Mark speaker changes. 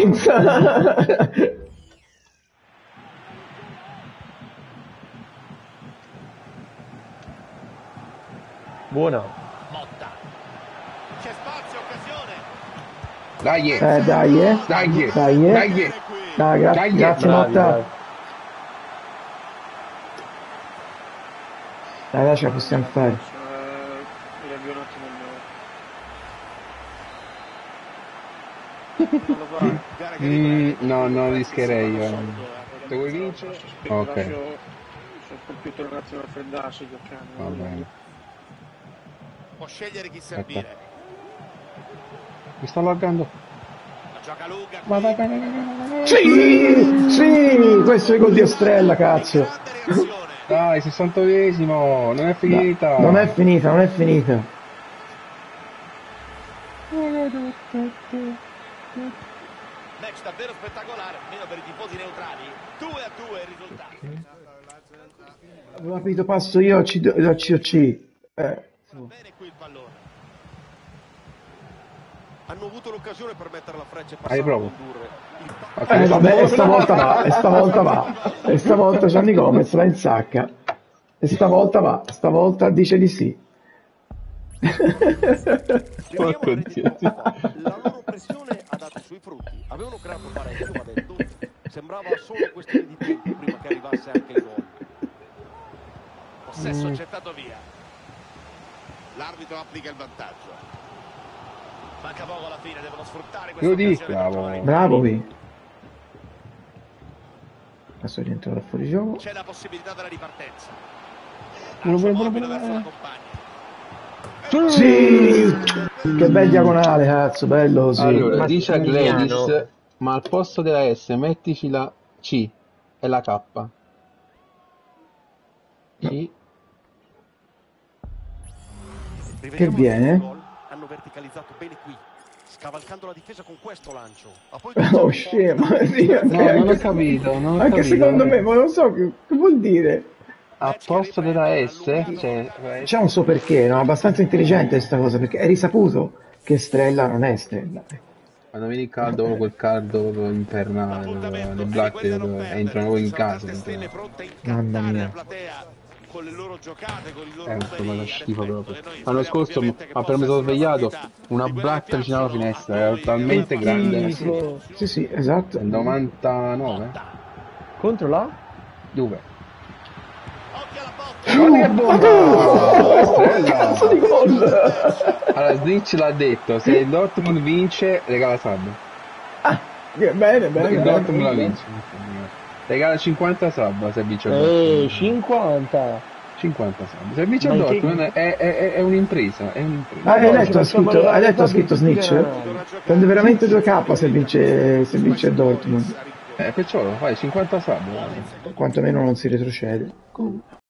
Speaker 1: Buona.
Speaker 2: Motta. C'è spazio, occasione.
Speaker 3: Dai,
Speaker 4: Dai,
Speaker 3: dai.
Speaker 4: dai,
Speaker 3: Dai,
Speaker 4: grazie
Speaker 1: bravi,
Speaker 4: Motta.
Speaker 1: bravi.
Speaker 4: Dai, ce la possiamo fare.
Speaker 5: Levi un attimo il non lo fa.
Speaker 2: Gara che riprende.
Speaker 3: No, non rischierei io.
Speaker 5: Se
Speaker 3: Se vuoi vincere?
Speaker 5: lascio
Speaker 3: Ok,
Speaker 5: sul computer un attimo a freddarsi giocando.
Speaker 3: va bene.
Speaker 2: Può scegliere chi
Speaker 3: Aspetta.
Speaker 2: servire.
Speaker 3: Mi sto laggando.
Speaker 2: La gioca lunga.
Speaker 3: Vai, vai, vai, vai, vai.
Speaker 4: Sì, sì, questo è il gol di Ostrella, cazzo.
Speaker 2: Grande reazione.
Speaker 3: Dai, 68esimo, non è finita.
Speaker 4: Non è finita, non è finita.
Speaker 2: Match davvero spettacolare, meno per i tifosi neutrali. 2-2 il risultato.
Speaker 4: Avevo capito, passo io a COC.
Speaker 2: Bene qui il pallone.
Speaker 6: Hanno avuto l'occasione per mettere la freccia e
Speaker 3: Hai
Speaker 6: passare a
Speaker 3: proprio.
Speaker 6: condurre.
Speaker 3: Ok.
Speaker 4: Vabbè, e stavolta va, e stavolta va. E stavolta Gianni Gomez la insacca. E stavolta va, stavolta dice di sì.
Speaker 6: Rivediamo la rete di Motta. La loro pressione ha dato i suoi frutti. Avevano creato parecchio, va detto. Sembrava solo questione di tempo prima che arrivasse anche il gol.
Speaker 2: Possesso gettato via. L'arbitro applica il vantaggio. Manca poco alla fine, devono sfruttare questa
Speaker 3: Lo dico,
Speaker 2: occasione per
Speaker 3: bravo.
Speaker 2: trovare il
Speaker 4: Bravo
Speaker 2: gol.
Speaker 4: qui. Adesso rientro da fuori gioco.
Speaker 2: C'è la possibilità della ripartenza.
Speaker 3: Buono,
Speaker 2: Lancio
Speaker 3: buono,
Speaker 2: morbido
Speaker 3: buono,
Speaker 2: verso la
Speaker 3: buono.
Speaker 2: compagna.
Speaker 4: Sì! Che bel diagonale, cazzo, bello così.
Speaker 3: Allora, dice a
Speaker 1: Massimiliano.
Speaker 3: Gladys, ma al posto della S mettici la C e la K. C.
Speaker 4: Che
Speaker 6: Rivediamo
Speaker 4: viene?
Speaker 6: il gol. Hanno verticalizzato bene qui, scavalcando la difesa con questo lancio. Ha poi
Speaker 4: Oh scemo, sì,
Speaker 3: No, non ho capito, non ho
Speaker 4: anche
Speaker 3: capito.
Speaker 4: secondo me, ma non so che vuol dire.
Speaker 3: Al posto della S, cioè,
Speaker 4: C'è un suo perché, no? Abbastanza intelligente questa cosa, perché è risaputo che Strella non è Strella.
Speaker 3: quando viene il caldo, proprio quel caldo proprio infernale,
Speaker 2: L'appuntamento
Speaker 3: le
Speaker 2: è di
Speaker 3: black
Speaker 2: quelli da non perdere.
Speaker 3: entrano
Speaker 2: Ci
Speaker 3: in
Speaker 2: sono
Speaker 3: casa.
Speaker 2: tante stelle pronte a
Speaker 4: Mamma
Speaker 2: incantare
Speaker 4: mia.
Speaker 2: la platea con le loro giocate, con i loro
Speaker 3: Insomma,
Speaker 2: numeri
Speaker 3: da
Speaker 2: ad
Speaker 3: schifo
Speaker 2: effetto.
Speaker 3: proprio.
Speaker 2: E noi
Speaker 3: L'anno
Speaker 2: speriamo
Speaker 3: scorso,
Speaker 2: ovviamente che
Speaker 3: appena
Speaker 2: possa
Speaker 3: mi sono
Speaker 2: essere una
Speaker 3: svegliato,
Speaker 2: partita
Speaker 3: una
Speaker 2: di quelle
Speaker 3: blatta
Speaker 2: che
Speaker 3: vicino alla
Speaker 2: piacciono a
Speaker 3: finestra, era
Speaker 2: noi
Speaker 3: talmente grande.
Speaker 1: Schifo.
Speaker 4: Sì, sì, esatto.
Speaker 3: Nel 99?
Speaker 1: Contro la?
Speaker 3: Dove?
Speaker 2: Occhio alla botta.
Speaker 3: Guarda che bomba! Estrella!
Speaker 4: Cazzo di gol!
Speaker 3: Allora, Snitch l'ha detto, se il Dortmund vince, regala sub.
Speaker 4: Bene, bene,
Speaker 3: Il Dortmund la
Speaker 4: bene.
Speaker 3: vince. Regala 50 sub se vince il Dortmund.
Speaker 1: 50.
Speaker 3: 50 sub. Se vince
Speaker 1: Ma
Speaker 3: il
Speaker 1: in che-
Speaker 3: Dortmund è un'impresa, è un'impresa.
Speaker 4: Ah, hai
Speaker 1: No, ci
Speaker 4: letto,
Speaker 1: facciamo
Speaker 4: hai letto ha
Speaker 1: la
Speaker 4: scritto Snitch?
Speaker 1: pubblicità.
Speaker 4: Prende veramente 2K se vince il Dortmund.
Speaker 3: Perciò lo fai 50 sub.
Speaker 4: Quantomeno non si retrocede.